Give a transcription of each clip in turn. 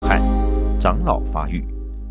汉长老发育。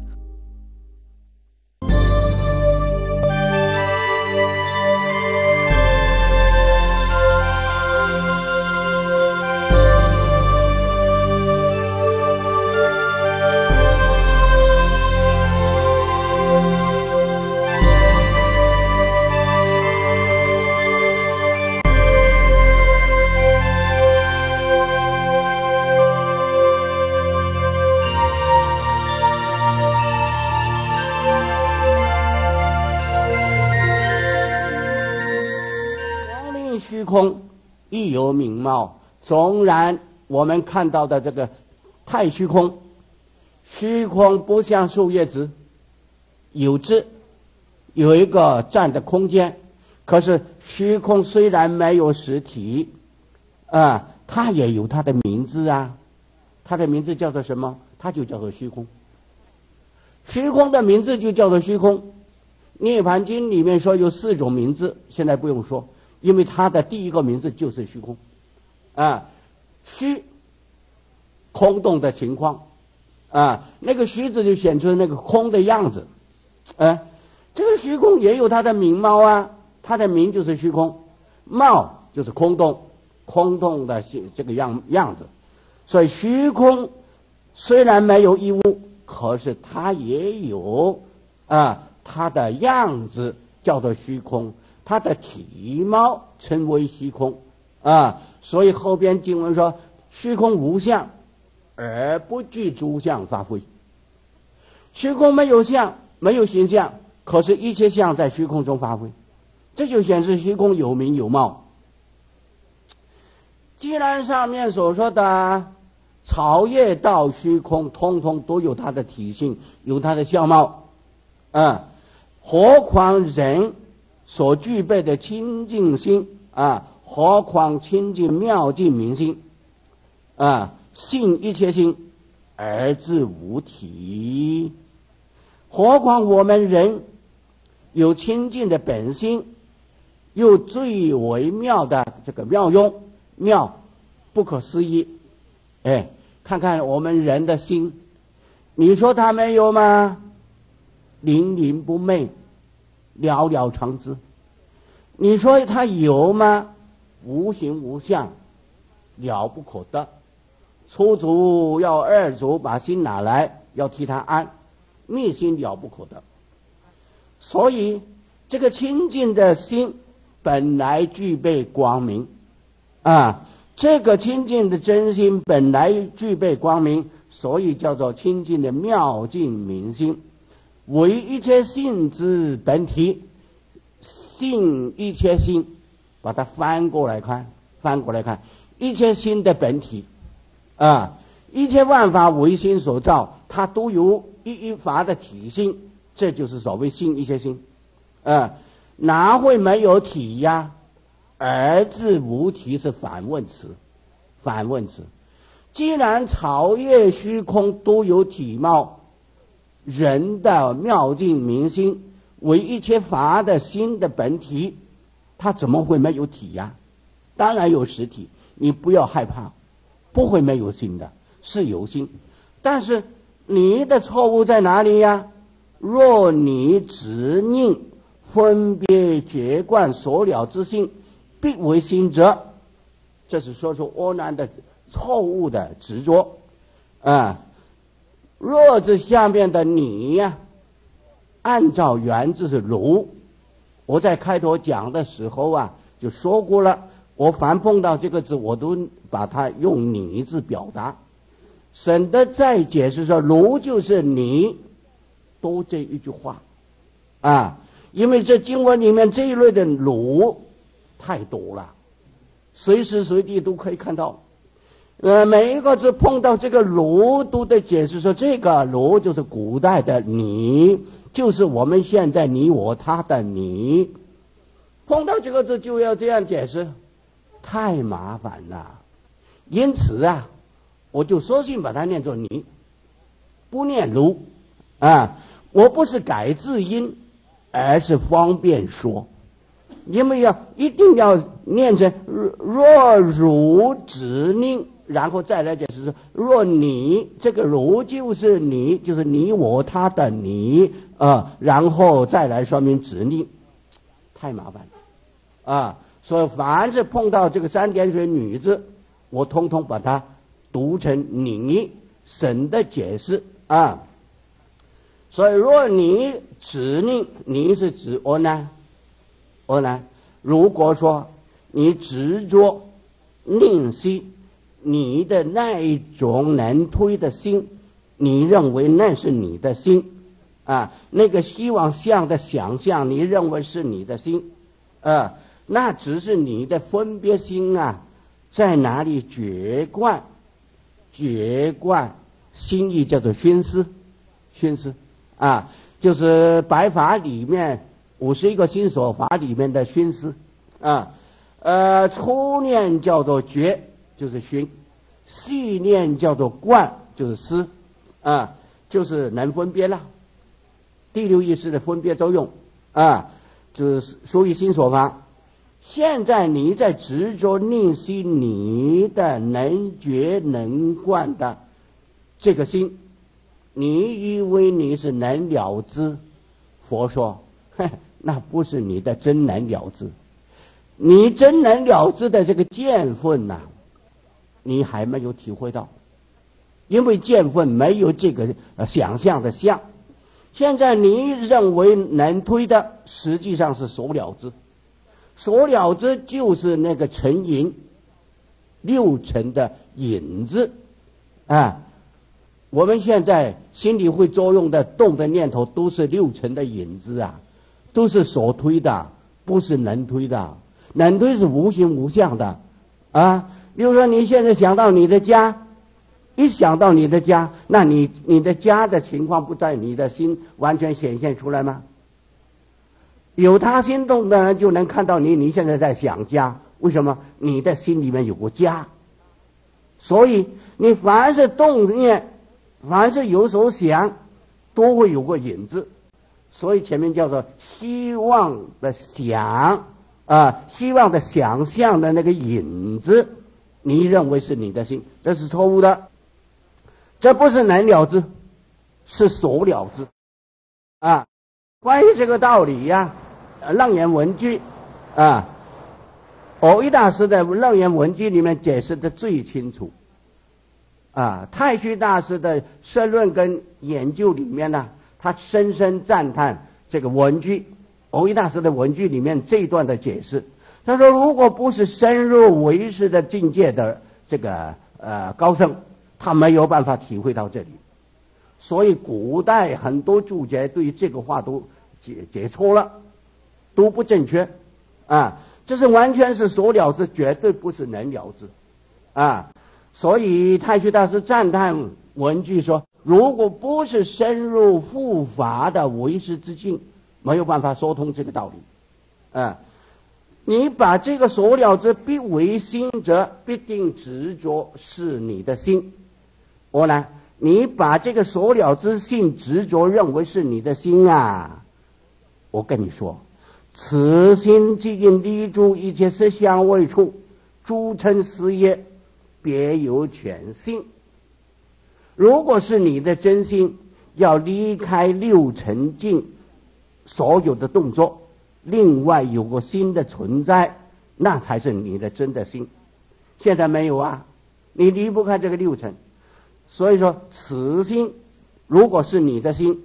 虚空亦有名貌，纵然我们看到的这个太虚空，虚空不像树叶子有一个占的空间，可是虚空虽然没有实体它也有它的名字啊，它的名字叫做什么？它就叫做虚空。虚空的名字就叫做虚空。涅槃经里面说有4种名字，现在不用说，因为它的第一个名字就是虚空虚空洞的情况那个虚字就显出那个空的样子这个虚空也有它的名貌啊，它的名就是虚空，貌就是空洞，空洞的这个样子。所以虚空虽然没有一物，可是它也有它的样子叫做虚空，它的体貌称为虚空所以后边经文说虚空无相而不具诸相发挥。虚空没有相，没有形象，可是一切相在虚空中发挥，这就显示虚空有名有貌。既然上面所说的草叶到虚空通通都有它的体性，有它的相貌何况人所具备的清净心何况清净妙净明心性一切心而自无体。何况我们人有清净的本心，又最为妙的这个妙用，妙不可思议看看我们人的心，你说他没有吗？灵灵不昧，了了常知。你说他有吗？无形无相，了不可得。初祖要二祖把心拿来，要替他安，密心了不可得。所以这个清净的心本来具备光明这个清净的真心本来具备光明，所以叫做清净的妙净明心，为一切性之本体。性一切心，把它翻过来看，一切心的本体一切万法为心所造，它都有一法的体性，这就是所谓性一切心哪会没有体呀？而自无体是反问词。既然草叶虚空都有体貌，人的妙净明心为一切法的心的本体，它怎么会没有体呀？当然有实体，你不要害怕，不会没有心的，是有心。但是你的错误在哪里呀？若你执念分别觉观所了之心，必为心者，这是说出阿难的错误的执着若这下面的你呀按照原字是如，我在开头讲的时候就说过了，我凡碰到这个字我都把它用你字表达，省得再解释说如就是你，多这一句话因为这经文里面这一类的如太多了，随时随地都可以看到每一个字碰到这个如都得解释说这个如就是古代的你，就是我们现在你我他的你，碰到这个字就要这样解释，太麻烦了。因此我就索性把它念作你，不念如我不是改字音，而是方便说，因为一定要念成若如指令然后再来解释说，若你这个如就是你，就是你我他的你然后再来说明指令，太麻烦了所以凡是碰到这个三点水女字，我通通把它读成你神的解释所以若你指令，你是指我呢？如果说你执着吝惜你的那一种能推的心，你认为那是你的心那个希望像的想象，你认为是你的心那只是你的分别心在哪里觉观心意叫做熏思就是白法里面51个心所法里面的熏思初念叫做觉，就是熏；细念叫做观，就是思就是能分别了。第六意识的分别作用就是属于心所法。现在你在执着吝惜你的能觉能观的这个心，你以为你是能了知，佛说那不是你的真能了知。你真能了知的这个见分你还没有体会到，因为见分没有这个想象的相。现在你认为能推的，实际上是所了知。所了知就是那个尘影六尘的影子我们现在心里会作用的动的念头都是六尘的影子都是所推的，不是能推的。能推是无形无相的比如说你现在想到你的家，一想到你的家，那你的家的情况不在你的心完全显现出来吗？有他心动的人就能看到你现在在想家，为什么？你的心里面有个家。所以你凡是动念，凡是有所想，都会有个影子。所以前面叫做希望的想希望的想象的那个影子，你认为是你的心，这是错误的。这不是能了知，是所了知关于这个道理楞严文句蕅益大师的楞严文句里面解释的最清楚太虚大师的社论跟研究里面他深深赞叹这个文句，蕅益大师的文句里面这一段的解释。他说如果不是深入唯识的境界的这个高僧，他没有办法体会到这里。所以古代很多注解对于这个话都解错了，都不正确这是完全是所了知，绝对不是能了知所以太虚大师赞叹文句说，如果不是深入复法的唯识之境，没有办法说通这个道理你把这个所了知必为心者，必定执着是你的心。你把这个所了知性执着认为是你的心我跟你说，此心即因立住一切色相位处，诸称事业，别有全性。如果是你的真心，要离开六尘境所有的动作，另外有个心的存在，那才是你的真的心。现在没有你离不开这个六尘。所以说此心如果是你的心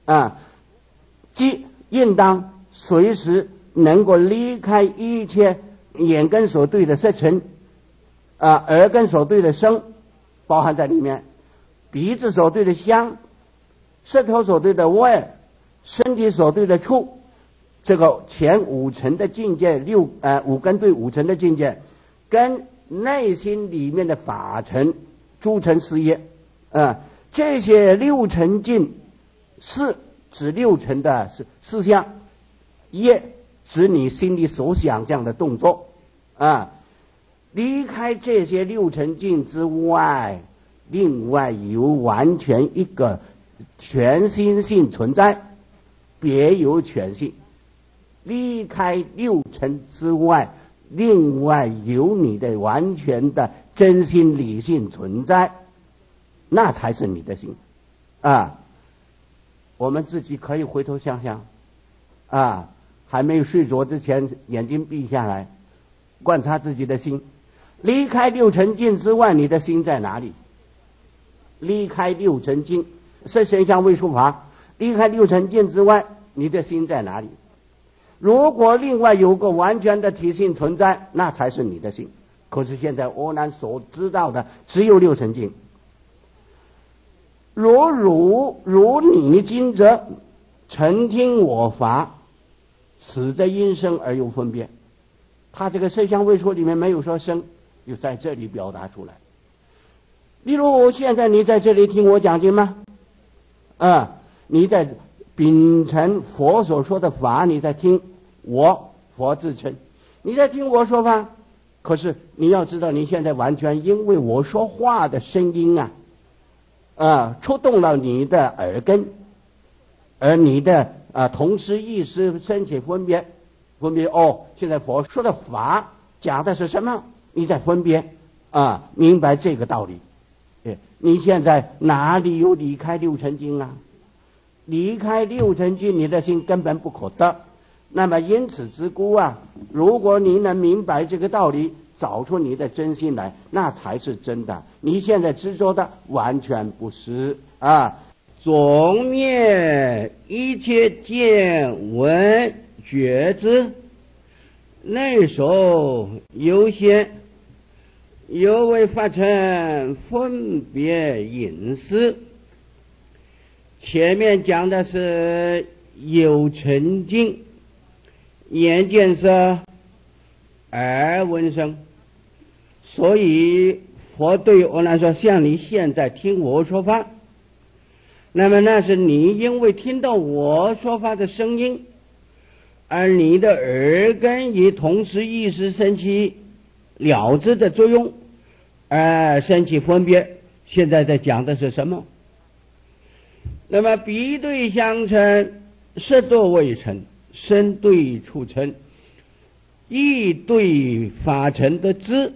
即应当随时能够离开一切眼根所对的色尘耳根所对的声包含在里面，鼻子所对的香，舌头所对的味，身体所对的触，这个前五尘的境界五根对五尘的境界，跟内心里面的法尘诸尘事业这些六尘境是指六尘的事项，业指你心里所想象的动作离开这些六尘境之外，另外有完全一个全新性存在，别有全性。离开六尘之外，另外有你的完全的真心理性存在，那才是你的心啊。我们自己可以回头想想啊，还没有睡着之前，眼睛闭下来，观察自己的心。离开六尘境之外，你的心在哪里？离开六尘境是现象位数法，离开六尘境之外，你的心在哪里？如果另外有个完全的体性存在，那才是你的心。可是现在阿难所知道的只有六尘境。如你今者曾听我法，此则因生而有分别。他这个色相位数里面没有说生，就在这里表达出来。例如现在你在这里听我讲经吗？你在秉承佛所说的法，你在听我佛自称，你在听我说法。可是你要知道，你现在完全因为我说话的声音触动了你的耳根，而你的同时意识升起分别现在佛说的法讲的是什么？你在分别明白这个道理。你现在哪里有离开六尘境啊？离开六尘境，你的心根本不可得。那么因此之故如果你能明白这个道理，找出你的真心来，那才是真的。你现在执着的完全不是总灭一切见闻觉知，内守有限，犹未发成分别隐私。前面讲的是有尘境，眼见色，耳闻声，所以佛对阿难说，像你现在听我说法，那么那是你因为听到我说法的声音，而你的耳根以同时意识升起了知的作用，而升起分别。现在在讲的是什么？那么比对相称，色多未成，身对处成，意对法成的知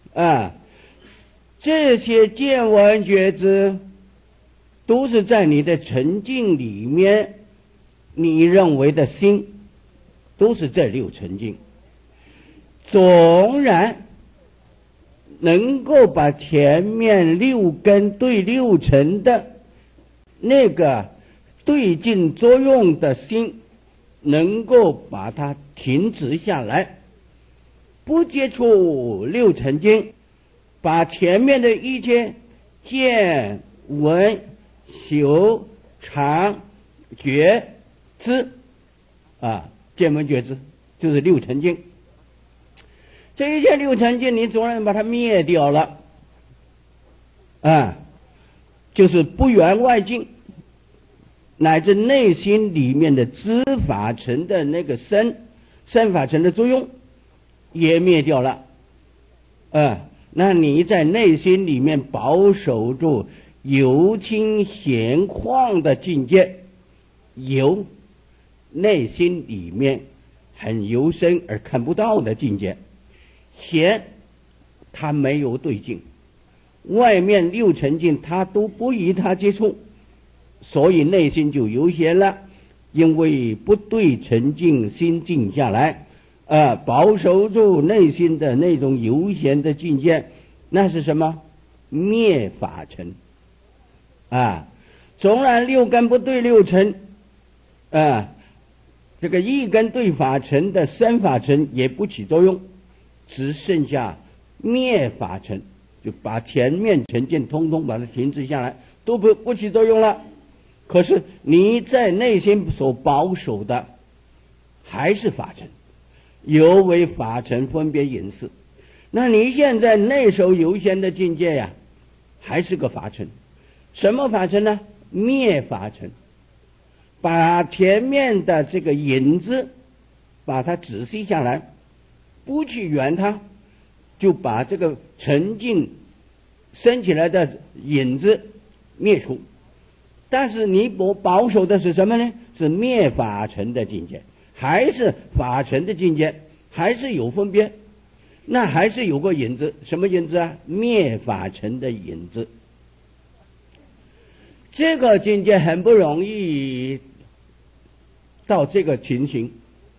这些见闻觉知都是在你的沉静里面，你认为的心都是这六尘境。纵然能够把前面六根对六尘的那个对境作用的心，能够把它停止下来，不接触六尘境，把前面的一切见闻修常觉知见闻觉知就是六尘境。这一切六尘境你总然把它灭掉了就是不缘外境，乃至内心里面的知法尘的那个身法尘的作用也灭掉了那你在内心里面保守住由清闲旷的境界，由内心里面很幽深而看不到的境界。闲它没有对境，外面六尘境它都不与它接触，所以内心就悠闲了。因为不对尘境心静下来保守住内心的那种悠闲的境界，那是什么？灭法尘纵然六根不对六尘这个一根对法尘的身法尘也不起作用，只剩下灭法尘，就把前面尘境通通把它停止下来，都不起作用了。可是你在内心所保守的还是法尘，犹为法尘分别隐私。那你现在内守有限的境界还是个法尘。什么法尘呢？灭法尘。把前面的这个影子把它仔细下来，不去缘它，就把这个沉静升起来的影子灭除。但是你保守的是什么呢？是灭法尘的境界，还是法尘的境界，还是有分别。 那还是有个影子，什么影子啊？灭法尘的影子。这个境界很不容易到这个情形。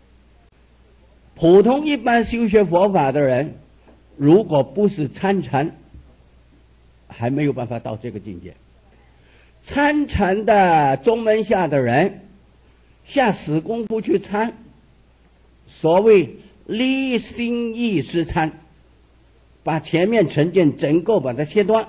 普通一般修学佛法的人，如果不是参禅，还没有办法到这个境界。参禅的宗门下的人，下死功夫去参，所谓离心意识参，把前面成见整个把它切断。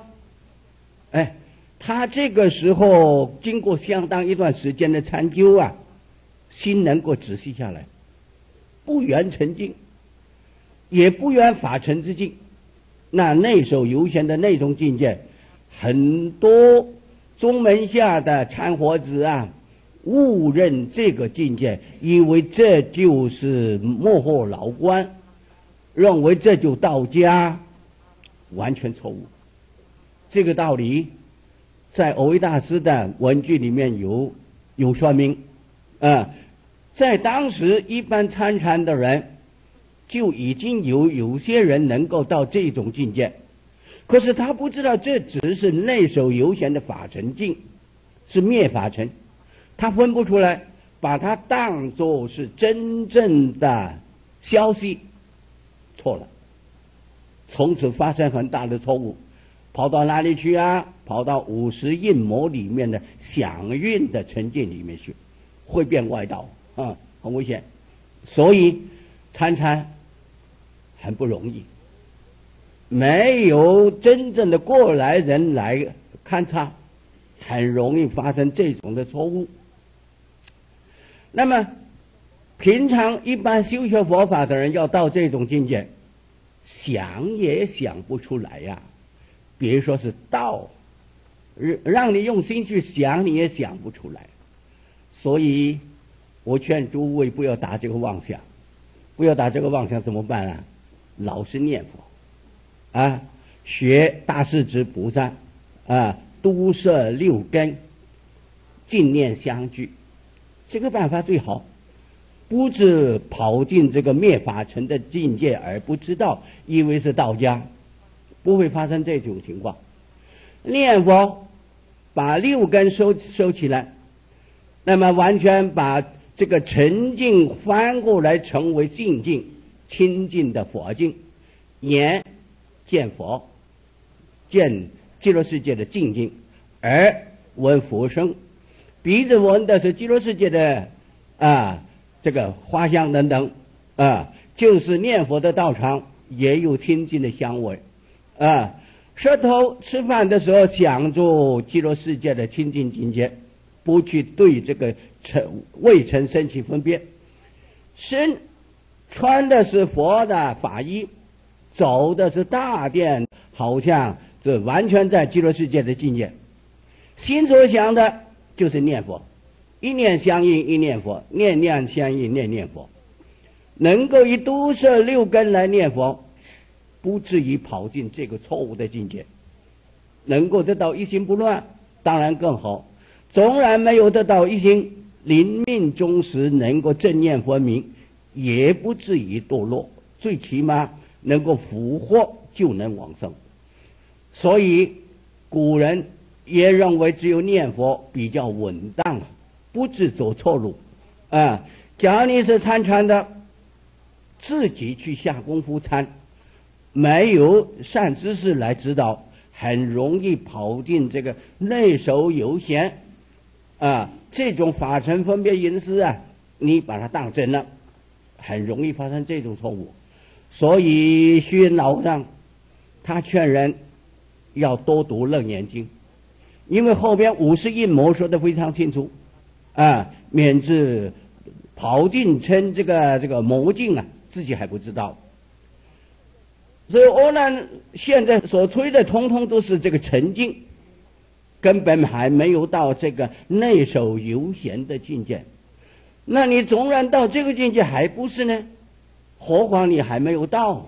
他这个时候经过相当一段时间的参究啊，心能够仔细下来，不缘尘境，也不缘法尘之境。那内守游闲的那种境界，很多宗门下的参活子啊，误认这个境界，以为这就是幕后老官，认为这就道家，完全错误。这个道理在藕益大师的文句里面有说明。在当时一般参禅的人就已经有些人能够到这种境界，可是他不知道这只是内守游闲的法尘境，是灭法尘，他分不出来，把它当作是真正的消息，错了，从此发生很大的错误。跑到哪里去啊？跑到50印魔里面的响韵的沉浸里面去，会变外道啊，很危险。所以参禅很不容易，没有真正的过来人来勘察，很容易发生这种的错误。那么平常一般修学佛法的人要到这种境界，想也想不出来呀。别说是道，让你用心去想，你也想不出来。所以我劝诸位不要打这个妄想，不要打这个妄想怎么办啊？老实念佛啊，学大势至菩萨啊，都摄六根，净念相续，这个办法最好。不是跑进这个灭法尘的境界而不知道，以为是道家，不会发生这种情况。念佛把六根收起来，那么完全把这个沉静翻过来成为静静清净的佛境。眼见佛，见极乐世界的静静，耳闻佛声，鼻子闻的是极乐世界的这个花香等等就是念佛的道场也有清净的香味舌头吃饭的时候想着极乐世界的清净境界，不去对这个未曾升起分别。身穿的是佛的法衣，走的是大殿，好像这完全在极乐世界的境界。心所想的就是念佛，一念相应一念佛，念念相应念念佛，能够以都摄六根来念佛，不至于跑进这个错误的境界，能够得到一心不乱，当然更好。纵然没有得到一心，临命终时能够正念佛名，也不至于堕落，最起码能够复活，就能往生。所以古人也认为只有念佛比较稳当，不致走错路假如你是参禅的，自己去下功夫参，没有善知识来指导，很容易跑进这个内守游闲这种法尘分别因思你把它当真了，很容易发生这种错误。所以虚云老和尚他劝人要多读楞严经，因为后边50印魔说的非常清楚免致跑进成这个魔境自己还不知道。所以阿难现在所吹的通通都是这个沉静，根本还没有到这个内守游闲的境界。那你纵然到这个境界还不是呢，何况你还没有到。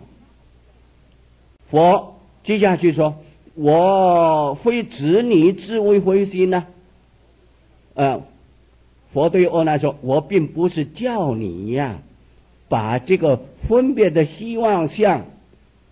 佛接下去说，我非指你智为灰心呢佛对阿难说，我并不是叫你把这个分别的希望相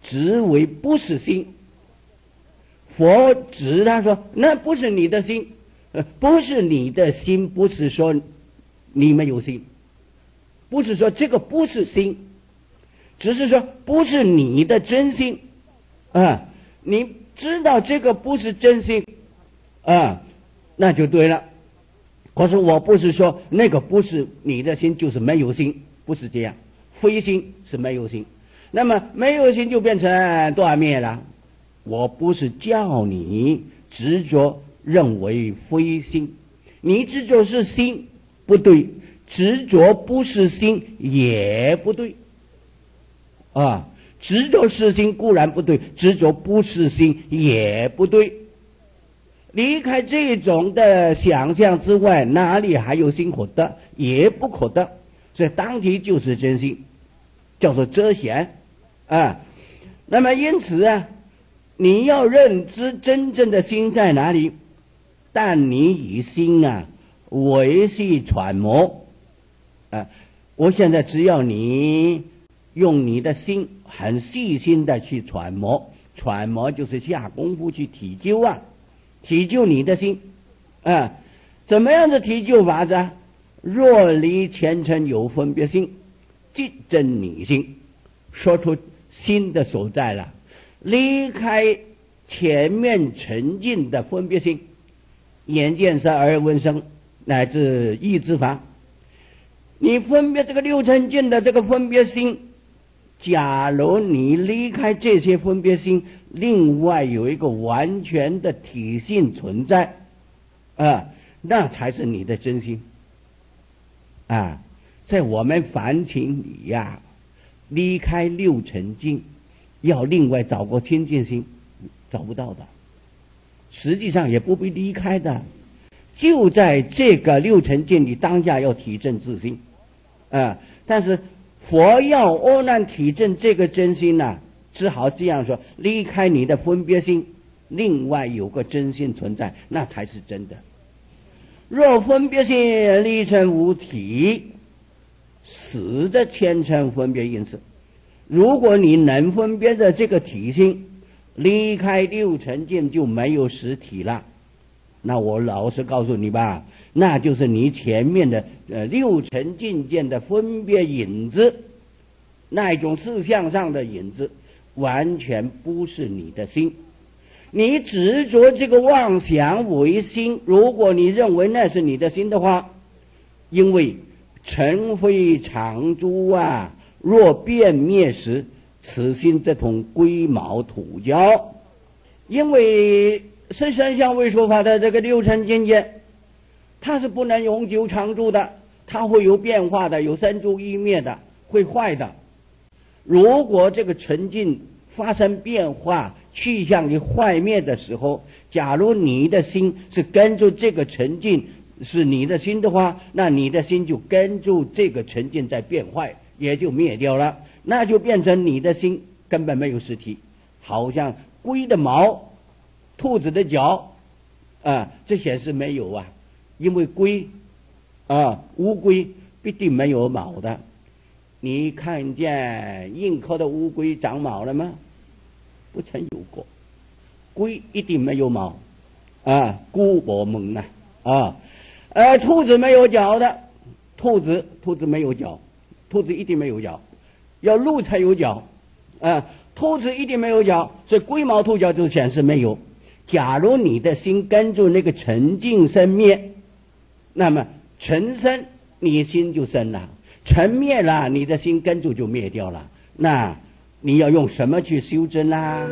指为不是心。佛指他说那不是你的心，不是你的心，不是说你没有心，不是说这个不是心，只是说不是你的真心啊。你知道这个不是真心啊，那就对了。可是我不是说那个不是你的心就是没有心，不是这样，非心是没有心，那么没有心就变成断灭了。我不是叫你执着认为非心，你执着是心不对，执着不是心也不对啊。执着是心固然不对，执着不是心也不对。离开这种的想象之外，哪里还有心可得？也不可得。所以当体就是真心，叫做遮显啊。那么因此啊，你要认知真正的心在哪里，但你以心啊维系揣摩啊。我现在只要你用你的心很细心的去揣摩，揣摩就是下功夫去体究啊，体究你的心啊。怎么样的体究法子啊？若离前尘有分别心，即真你心。说出心的所在了，离开前面沉浸的分别心，眼见色耳闻声乃至意之法，你分别这个六尘境的这个分别心，假如你离开这些分别心，另外有一个完全的体性存在啊，那才是你的真心啊。在我们凡情里呀，离开六尘境要另外找个清净心，找不到的，实际上也不必离开的，就在这个六尘境里当下要体证自心啊。但是佛要阿难体证这个真心呢，只好这样说，离开你的分别心，另外有个真心存在，那才是真的。若分别心离成无体，死着千尘分别因事。如果你能分别的这个体性，离开六尘境就没有实体了。那我老实告诉你吧，那就是你前面的六尘境界的分别影子，那一种事相上的影子，完全不是你的心。你执着这个妄想为心，如果你认为那是你的心的话，因为尘非常珠啊，若变灭时，此心则同龟毛土胶。因为是身相为说法的这个六尘境界，它是不能永久常住的，它会有变化的，有生住异灭的，会坏的。如果这个沉境发生变化，去向于坏灭的时候，假如你的心是跟住这个沉境是你的心的话，那你的心就跟住这个沉境在变坏，也就灭掉了，那就变成你的心根本没有实体，好像龟的毛、兔子的脚啊，这显示没有啊。因为龟啊，乌龟必定没有毛的。你看见硬壳的乌龟长毛了吗？不曾有过。龟一定没有毛啊，孤薄猛呐啊。兔子没有脚的，兔子没有脚，兔子一定没有脚，要鹿才有脚啊，兔子一定没有脚，所以龟毛兔脚就显示没有。假如你的心跟住那个沉静生灭，那么沉生你心就生了，沉灭了你的心跟住就灭掉了，那你要用什么去修正啦？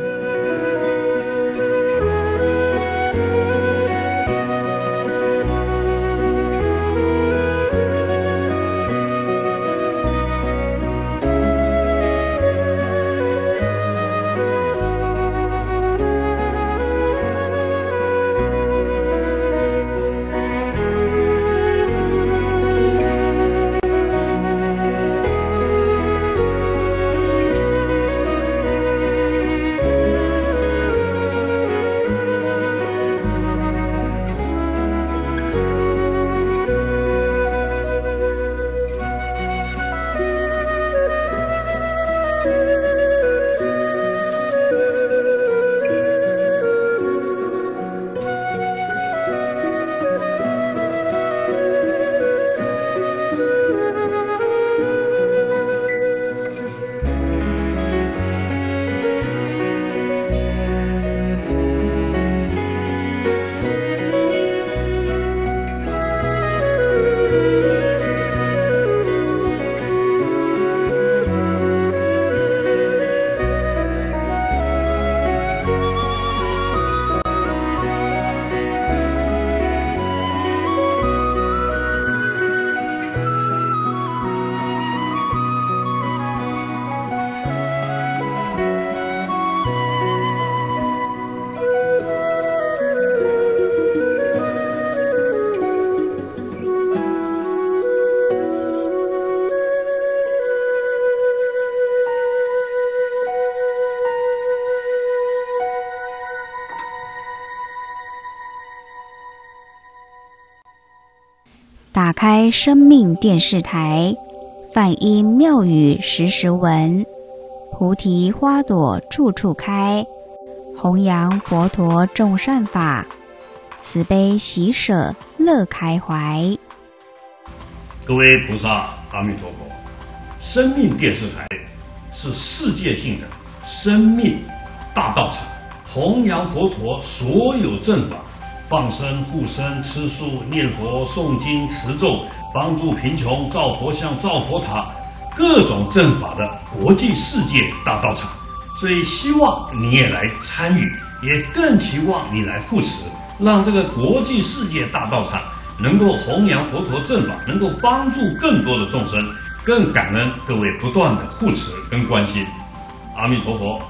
打开生命电视台，梵音妙语时时闻，菩提花朵处处开，弘扬佛陀众善法，慈悲喜舍乐开怀。 各位菩萨，阿弥陀佛！生命电视台是世界性的生命大道场，弘扬佛陀所有正法，放生、护生、吃素、念佛、诵经、持咒，帮助贫穷、造佛像、造佛塔，各种正法的国际世界大道场。所以希望你也来参与，也更期望你来护持，让这个国际世界大道场能够弘扬佛陀正法，能够帮助更多的众生，更感恩各位不断的护持跟关心。阿弥陀佛。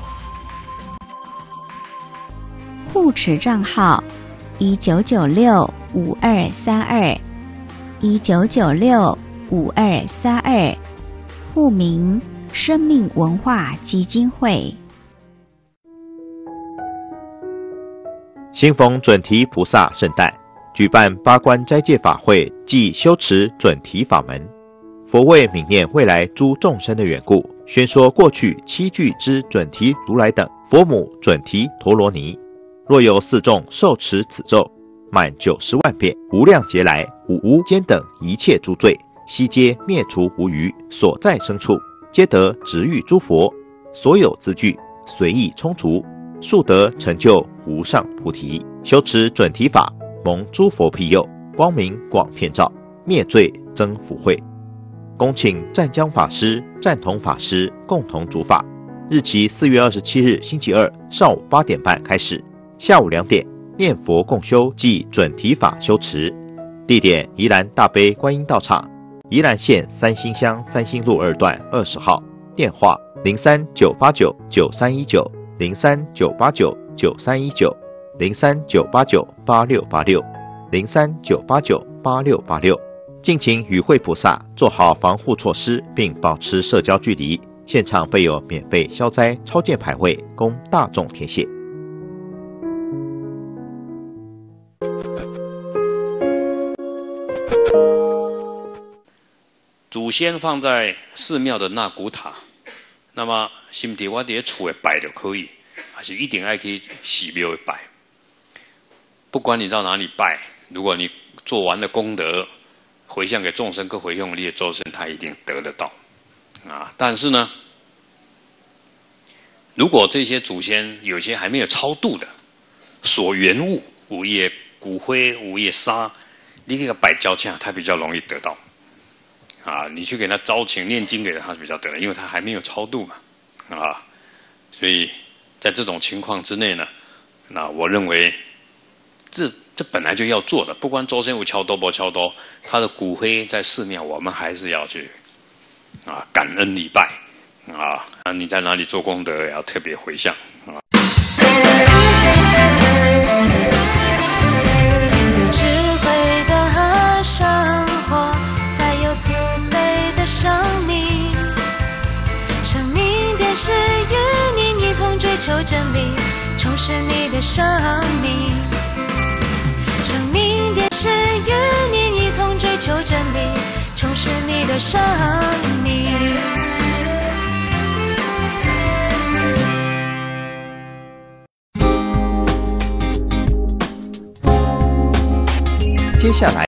护持账号19965232，19965232，户名生命文化基金会。 新逢准提菩萨圣诞，举办八关斋戒法会暨修持准提法门。佛为悯念未来诸众生的缘故，宣说过去7具之准提如来等佛母准提陀罗尼，若有4众受持此咒，满90万遍，无量劫来五无间等一切诸罪，悉皆灭除无余，所在生处皆得值遇诸佛，所有资具随意充足，速得成就无上菩提。修持准提法，蒙诸佛庇佑，光明广遍照，灭罪增福慧。恭请湛江法师、湛同法师共同主法，日期4月27日星期二上午8点半开始，下午2点念佛共修暨准提法修持。地点宜兰大悲观音道场，宜兰县三星乡三星路2段20号，电话03-989-9319，03-989-8686，03-989-8686。敬请与会菩萨做好防护措施，并保持社交距离。现场备有免费消灾超荐牌位，供大众填写。 祖先放在寺庙的纳古塔，那么心地我在厝的拜就可以，还是一定要去寺庙拜。不管你到哪里拜，如果你做完了功德，回向给众生，跟回向你的周身，他一定得得到啊。但是呢，如果这些祖先有些还没有超度的，所缘物、午夜骨灰、午夜沙，你给他摆交洽，他比较容易得到。啊，你去给他招请念经给他比较得，因为他还没有超度嘛，啊，所以在这种情况之内呢，那我认为这本来就要做的，不管周身有敲多不敲多，他的骨灰在寺庙，我们还是要去啊感恩礼拜啊，你在哪里做功德也要特别回向啊。 有智慧的生活，才有慈悲的生命。生命电视与你一同追求真理，充实你的生命。生命电视与你一同追求真理，充实你的生命。 接下来